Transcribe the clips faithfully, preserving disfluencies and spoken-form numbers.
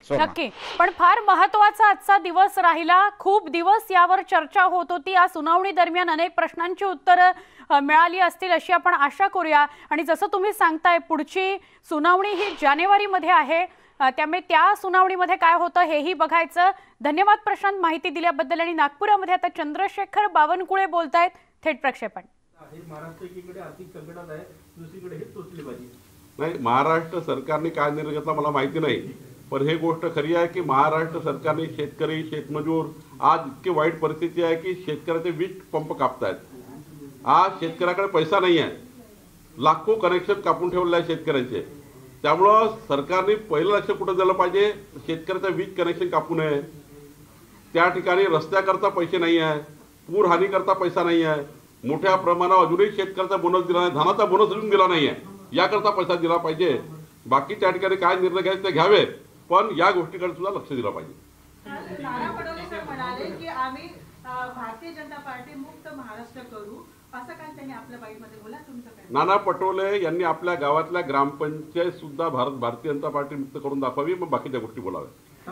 नक्की, पण फार महत्त्वाचा आजचा दिवस राहिला। खूप दिवस यावर चर्चा होत होती। या सुनावणी दरम्यान अनेक प्रश्नांची उत्तरे मिळाली असतील अशी आपण आशा करूया। आणि जसं तुम्ही सांगताय पुढची सुनावणी ही जानेवारी मध्ये आहे, त्यामुळे त्या सुनावणीमध्ये काय होतं हेही बघायचं। धन्यवाद प्रशांत माहिती दिल्याबद्दल। आणि नागपुरामध्ये आता चंद्रशेखर बावनकुळे बोलतायत, थेट प्रक्षेपण। महाराष्ट्र एकीकडे आर्थिक संकटात आहे, दुसरीकडे हे टोचलेबाजी नाही। महाराष्ट्र सरकारने काय निर्णय घेतला मला माहिती नाही, पण हे गोष्ट खरी आहे की महाराष्ट्र सरकारने शेतकरी शेतमजूर आज इतकी वाईट परिस्थिती आहे की शेतकऱ्याचे वीज पंप कापतायत। आज शेतकऱ्याकडे पैसा नाही आहे, लाखो कनेक्शन कापून ठेवले आहे शेतकऱ्यांचे। त्यामुळं सरकारने पहिलं लक्ष कुठं दिलं पाहिजे, शेतकऱ्याचं वीज कनेक्शन कापू नये। त्या ठिकाणी रस्त्याकरता पैसे नाही आहे, पूर हानी करता पैसा नाही आहे, मोठ्या प्रमाणावर अजूनही शेतकऱ्याचा बोनस दिला नाही, धानाचा बोनस अजून दिला नाही आहे, याकरता पैसा दिला पाहिजे। बाकी त्या ठिकाणी काय निर्णय घ्यायचे ते घ्यावे, पण या गोष्टीकडे सुद्धा लक्ष दिलं पाहिजे। नाना फडणवीस म्हणाले की आम्ही भारतीय जनता पार्टी मुक्त महाराष्ट्र करू, असं काय त्यांनी आपल्या बाईटमध्ये बोला, तुमचं काय? नाना पटोले यांनी आपल्या गावातल्या ग्रामपंचायत सुद्धा भारत भारतीय जनता पार्टी मुक्त करून दाखवावी, मग बाकीच्या गोष्टी बोलाव्या।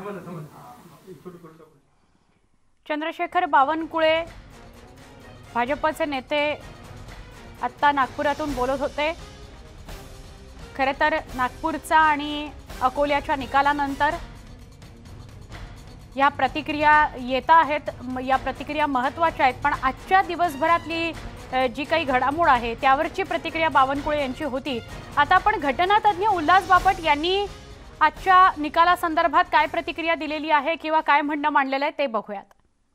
चंद्रशेखर बावनकुळे भाजपचे नेते आता नागपुरातून बोलत होते। खरे तर नागपूरचा आणि अकोल्याच्या निकालानंतर या प्रतिक्रिया येत आहेत, या प्रतिक्रिया महत्त्वाच्या आहेत। पण आजच्या दिवसभरातली जी काही घडामोड आहे त्यावरची प्रतिक्रिया बावनकुळे यांची होती। आता आपण घटनातज्ञ उल्हास बापट यांनी आजच्या निकालासंदर्भात काय प्रतिक्रिया दिलेली आहे किंवा काय म्हणणं मांडलेलं आहे ते बघूयात।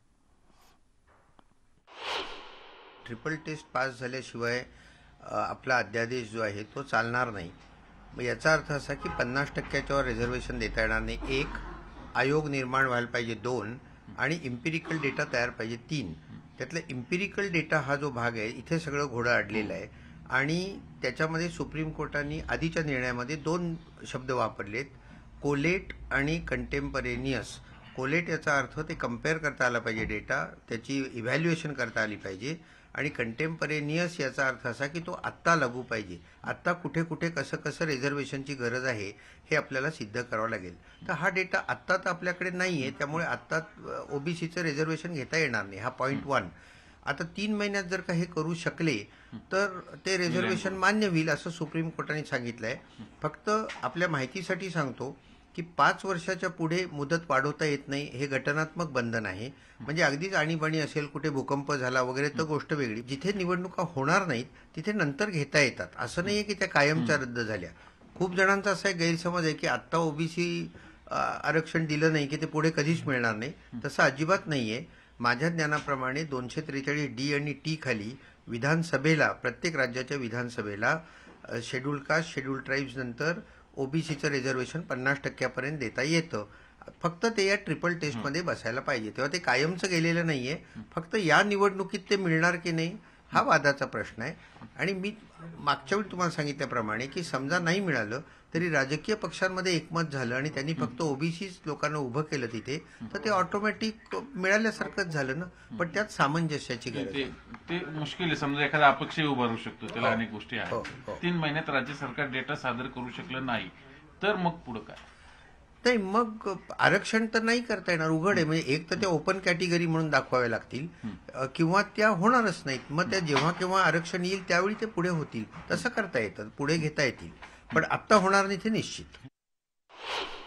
ट्रिपल टेस्ट पास झाल्याशिवाय आपला अध्यादेश जो आहे तो चालणार नाही। मग याचा अर्थ असा की पन्नास टक्क्याच्यावर रिझर्वेशन देता येणार नाही। एक, आयोग निर्माण व्हायला पाहिजे दोन, आणि इम्पिरिकल डेटा तयार पाहिजे तीन। त्यातला इम्पिरिकल डेटा हा जो भाग आहे इथे सगळं घोडं अडलेलं आहे। आणि त्याच्यामध्ये सुप्रीम कोर्टाने आधीच्या निर्णयामध्ये दोन शब्द वापरलेत, कोलेट आणि कंटेम्परेनियस। कोलेट याचा अर्थ ते कम्पेअर करता आला पाहिजे डेटा, त्याची इव्हॅल्युएशन करता आली पाहिजे। आणि कंटेम्परेनियस याचा अर्थ असा की तो आत्ता लागू पाहिजे, आत्ता कुठे कुठे कसं कसं रिझर्वेशनची गरज आहे हे आपल्याला सिद्ध करावं लागेल। तर हा डेटा आत्ता तर आपल्याकडे नाही आहे, त्यामुळे आत्ता ओबीसीचं रिझर्वेशन घेता येणार नाही, हा पॉईंट वन। आता तीन महिन्यात जर का हे करू शकले तर ते रिझर्वेशन मान्य होईल असं सुप्रीम कोर्टाने सांगितलं आहे। फक्त आपल्या माहितीसाठी सांगतो की पाच वर्षाच्या पुढे मुदत वाढवता येत नाही, हे घटनात्मक बंधन आहे। म्हणजे अगदीच आणीबाणी असेल, कुठे भूकंप झाला वगैरे तर गोष्ट वेगळी। जिथे निवडणुका होणार नाहीत तिथे नंतर घेता येतात, असं नाही आहे की त्या कायमच्या रद्द झाल्या। खूप जणांचा असा गैरसमज आहे की आत्ता ओबीसी आरक्षण दिलं नाही की ते पुढे कधीच मिळणार नाही, तसं अजिबात नाही आहे। माझ्या ज्ञानाप्रमाणे दोनशे त्रेचाळीस डी आणि टी खाली विधानसभेला, प्रत्येक राज्याच्या विधानसभेला शेड्यूल कास्ट शेड्यूल ट्राईब्स नंतर ओबीसीचं रिझर्वेशन पन्नास टक्क्यापर्यंत देता येतं। फक्त ते या ट्रिपल टेस्टमध्ये बसायला पाहिजे, तेव्हा ते कायमचं गेलेलं नाही आहे। फक्त या निवडणुकीत ते मिळणार की नाही हा वादाचा प्रश्न आहे। आणि मी मागच्या वेळी तुम्हाला सांगितल्याप्रमाणे की समजा नाही मिळालं तरी राजकीय पक्षांमध्ये एकमत झालं आणि त्यांनी फक्त ओबीसी लोकांना उभं केलं तिथे, तर ते ऑटोमॅटिक मिळाल्यासारखंच झालं ना। पण त्यात सामंजस्याची गरज आहे। ते मुश्किल आहे, समजा एखादा अपक्षही उभा राहू शकतो, त्याला अनेक गोष्टी आहेत। तीन महिन्यात राज्य सरकार डेटा सादर करू शकलं नाही तर मग पुढे काय? नाही, मग आरक्षण तर नाही करता येणार, उघड आहे। म्हणजे एक तर त्या ओपन कॅटेगरी म्हणून दाखवाव्या लागतील किंवा त्या होणारच नाहीत। मग त्या जेव्हा केव्हा आरक्षण येईल त्यावेळी ते पुढे होतील, तसं करता येतं, पुढे घेता येतील, पण आत्ता होणार नाही ते निश्चित।